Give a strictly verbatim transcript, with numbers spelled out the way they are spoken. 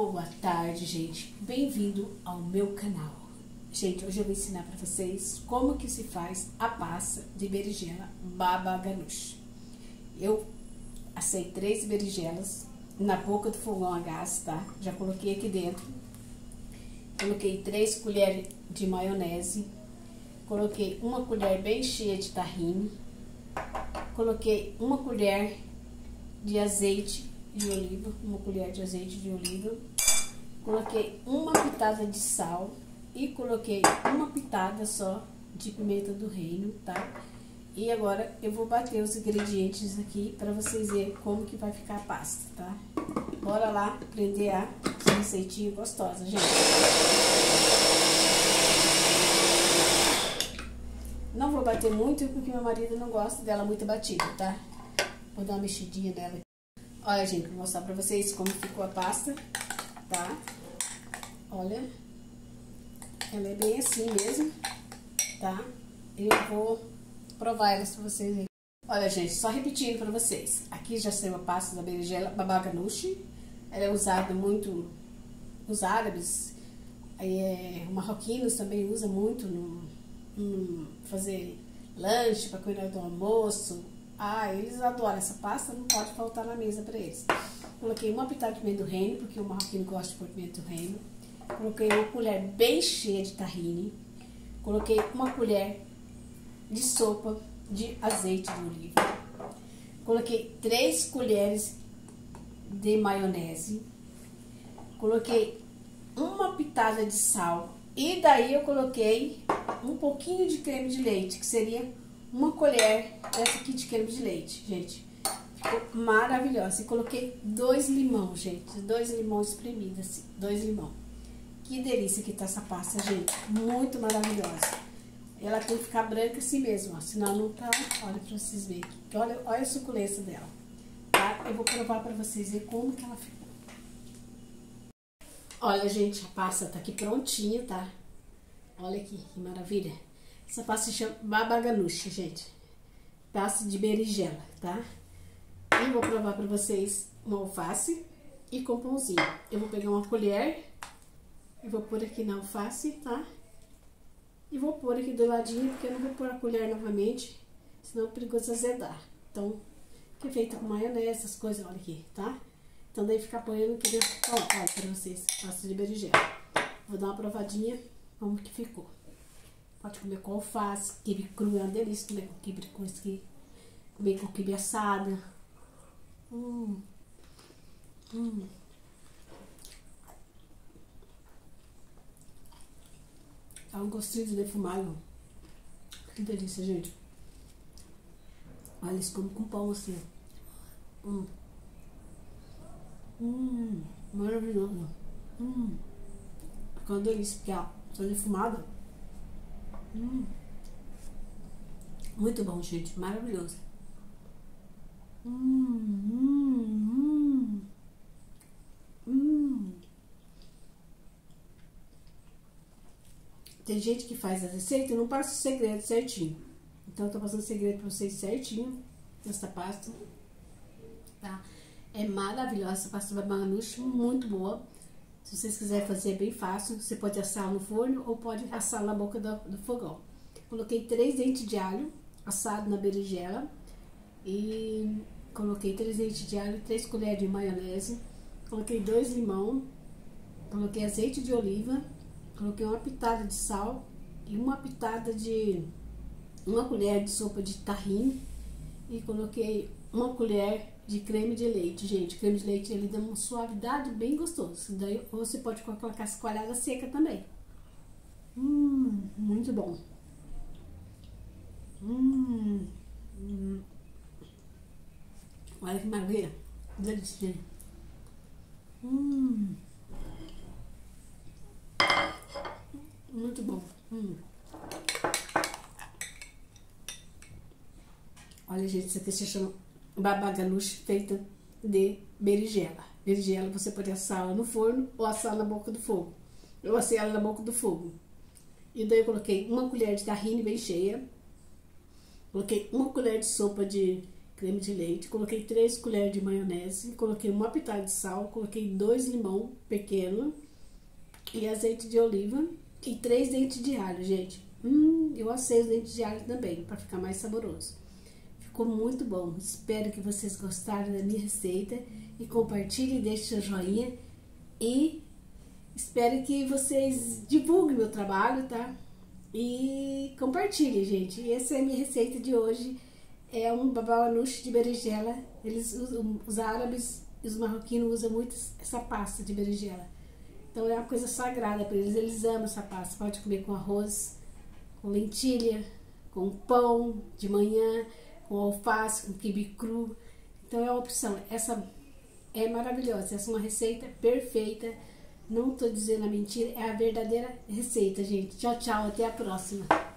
Boa tarde, gente. Bem-vindo ao meu canal. Gente, hoje eu vou ensinar para vocês como que se faz a pasta de berinjela baba ganoush. Eu assei três berinjelas na boca do fogão a gás, tá? Já coloquei aqui dentro. Coloquei três colheres de maionese. Coloquei uma colher bem cheia de tahine. Coloquei uma colher de azeite de oliva, uma colher de azeite de oliva, coloquei uma pitada de sal e coloquei uma pitada só de pimenta do reino, tá? E agora eu vou bater os ingredientes aqui para vocês verem como que vai ficar a pasta, tá? Bora lá aprender a essa receitinha gostosa, gente. Não vou bater muito porque meu marido não gosta dela muito batida, tá? Vou dar uma mexidinha nela. Olha, gente, vou mostrar pra vocês como ficou a pasta, tá? Olha, ela é bem assim mesmo, tá? E eu vou provar elas pra vocês aí. Olha, gente, só repetindo pra vocês. Aqui já saiu a pasta da berinjela baba ganoush. Ela é usada muito, os árabes, é, marroquinos também usam muito no, no fazer lanche, pra cuidar do almoço. Ah, eles adoram essa pasta, não pode faltar na mesa para eles. Coloquei uma pitada de pimenta do reino, porque o marroquino gosta de pôr pimenta do reino. Coloquei uma colher bem cheia de tahine. Coloquei uma colher de sopa de azeite de oliva. Coloquei três colheres de maionese. Coloquei uma pitada de sal. E daí eu coloquei um pouquinho de creme de leite, que seria uma colher dessa aqui de creme de leite, gente. Ficou maravilhosa. E coloquei dois limão, gente. Dois limões espremidos, assim. Dois limão. Que delícia que tá essa pasta, gente. Muito maravilhosa. Ela tem que ficar branca assim mesmo, ó. Senão não tá... Olha pra vocês verem aqui. Olha, olha a suculência dela. Tá? Eu vou provar pra vocês verem como que ela ficou. Olha, gente, a pasta tá aqui prontinha, tá? Olha aqui, que maravilha. Essa pasta se chama baba ganoush, gente. Pasta de berinjela, tá? E vou provar pra vocês uma alface e com pãozinho. Eu vou pegar uma colher e vou pôr aqui na alface, tá? E vou pôr aqui do ladinho, porque eu não vou pôr a colher novamente, senão é perigoso azedar. Então, que é feito com maionese, essas coisas, olha aqui, tá? Então, daí ficar põendo aqui dentro. Ó, olha pra vocês, pasta de berinjela. Vou dar uma provadinha, como que ficou. Pode comer com alface, quibe cru, é uma delícia comer com quibe com isso aqui. Comer com quibe assada. Hum. Hum. Dá um gostinho de defumado. Que delícia, gente. Olha, eles comem com pão assim. Hum. Hum. Maravilhoso. Hum. Fica uma delícia, porque ó, só defumada. Hum. Muito bom, gente. Maravilhoso. Hum, hum, hum. Hum. Tem gente que faz a receita e não passa o segredo certinho. Então, eu tô passando o segredo pra vocês certinho nessa pasta. Tá? É maravilhosa essa pasta baba ganoush, muito boa. Se vocês quiserem fazer, é bem fácil. Você pode assar no forno ou pode assar na boca do, do fogão. Coloquei três dentes de alho assado na berinjela. E coloquei três dentes de alho, três colheres de maionese. Coloquei dois limão. Coloquei azeite de oliva. Coloquei uma pitada de sal. E uma pitada de... Uma colher de sopa de tahine. E coloquei uma colher de creme de leite, gente. O creme de leite, ele dá uma suavidade bem gostosa. Daí você pode colocar cascoalhada seca também. Hum, muito bom. Hum, hum. Olha que maravilha. Delícia, gente. Hum. Muito bom. Hum. Olha, gente, isso aqui se chama baba ganoush feita de berinjela. Berinjela você pode assar ela no forno ou assar na boca do fogo. Eu assei ela na boca do fogo. E daí eu coloquei uma colher de tahine bem cheia. Coloquei uma colher de sopa de creme de leite, coloquei três colheres de maionese, coloquei uma pitada de sal, coloquei dois limão pequeno e azeite de oliva e três dentes de alho, gente. Hum, eu assei os dentes de alho também, para ficar mais saboroso. Ficou muito bom. Espero que vocês gostaram da minha receita e compartilhem, deixem seu joinha e espero que vocês divulguem meu trabalho, tá? E compartilhem, gente. Essa é a minha receita de hoje. É um baba ganoush de berinjela. Eles usam, os árabes e os marroquinos usam muito essa pasta de berinjela. Então é uma coisa sagrada para eles. Eles amam essa pasta. Pode comer com arroz, com lentilha, com pão de manhã, com alface, com quibe cru. Então é uma opção. Essa é maravilhosa. Essa é uma receita perfeita. Não tô dizendo a mentira, é a verdadeira receita, gente. Tchau, tchau. Até a próxima.